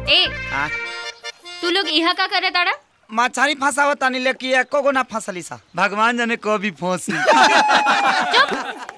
ए तू लोग यहाँ का करे ताड़ा? मछली फंसावत तानी लेकिन एको गो ना फंसली सा। भगवान जाने कभी फंसी। चुप।